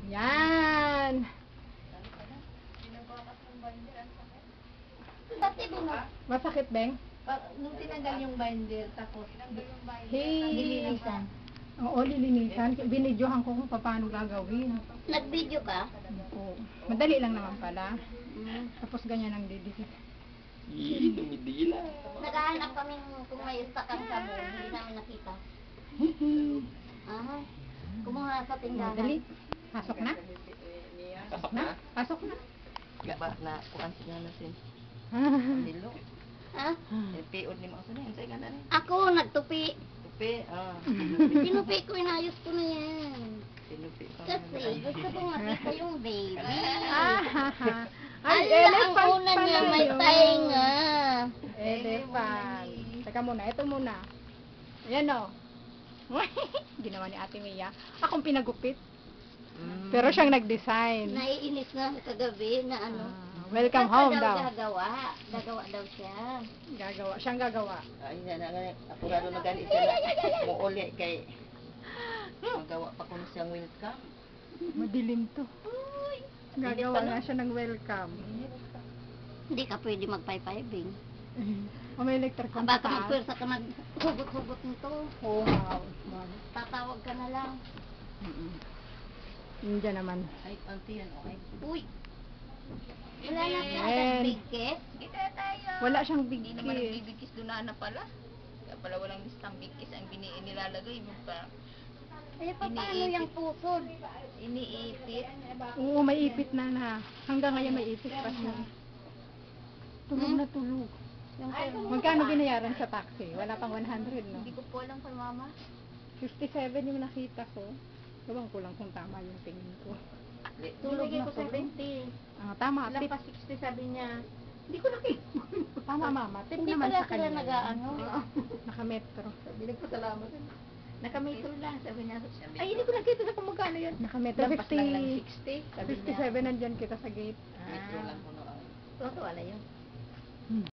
Yan. Pati bunot. Masakit, Beng? Nung tinanggal yung binder, tapos Hey. nililisan. Oo, lilinisan. Binidyohan ko kung paano gagawin. Nag-video ka? Oo. Madali lang naman pala. Tapos ganyan ang didikit. Dumidila. Naghahanap kami kung may stock ang sabon, hindi namin nakita. Ah, kumuha sa tindahan. Madali. Pasok na? Pasok Na? na. Pasok na. Gaba na kuan siya natin. Nilo. Ha? Piod ni mga sunay. Ansay nga na ni. Ako, nagtupi. Tupi. Tinupi ko, inayos ko na yan. Tinupi pa. Kasi gusto ko makita yung baby. Ay, Ala, ang elephant una pala niya may yun. tainga. Elephant. Teka muna, ito muna. Ayan o. Ginawa ni Ate Mia. Akong pinagupit. Pero siyang nag-design. Naiinis na ako kagabi na ano. Welcome Basta home daw. Gagawa. Gagawa daw siya. Gagawa. Siyang gagawa. Ay, na apurado na gani siya. Muuli kay magawa pa kuno siyang welcome. Madilim to. Gagawa na siya ng welcome. Hindi ka pwede mag-piping. O may electric Ang baka magpwersa ka maghugot-hugot nito. Oo, wow. Tatawag ka na lang. Hindi naman. Ay, auntie yan, okay. Uy! Wala na siya Ayan. agad bigkit. Kita tayo. Wala siyang Hindi naman ang bigkis. bibigkis doon na pala. Kaya pala walang listang bigkis ang nilalagay mo pa. Eh, paano yung pusod? Iniipit. Oo, may ipit na. Hanggang ngayon may ipit pa siya. Tulog na tulog. Yung Magkano binayaran sa taxi? Wala pang 100, no? Hindi ko po alam kay mama. 57 yung nakita ko. Ewan ko lang kung tama yung tingin ko. tulog Tulog na na ko tulog. 70. Ah, tama. Ilang Tip. pa 60 sabi niya. Hindi ko nakita. Tama, mama. Tip Hindi naman pala sa sila kanya. nag-aano. Nakametro. Sabi nagpasalamat. Nakametro lang. Sabi niya. Ay, hindi ko nakita sa kung magkano yan. Nakametro. Lampas lang ng 50. 60. Sabi niya. 57 nandyan kita sa gate. Metro lang kuno ang Wala yun.